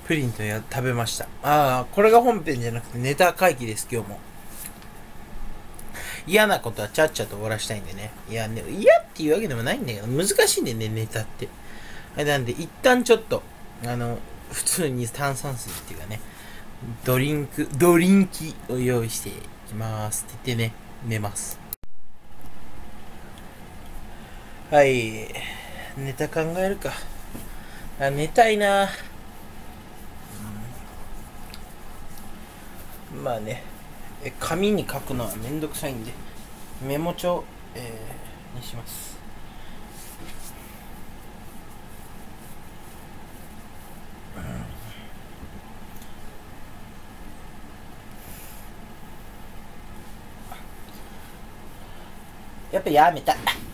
プリンと食べました。ああ、これが本編じゃなくてネタ会議です、今日も。嫌なことはちゃっちゃと終わらしたいんでね。いや、ね、嫌っていうわけでもないんだけど、難しいんでね、ネタって。なんで、一旦ちょっと、普通に炭酸水っていうかね、ドリンキを用意していきますって言ってね、寝ます。はい、ネタ考えるか。寝たいな。まあね、紙に書くのはめんどくさいんで、メモ帳、にします。やっぱやめた。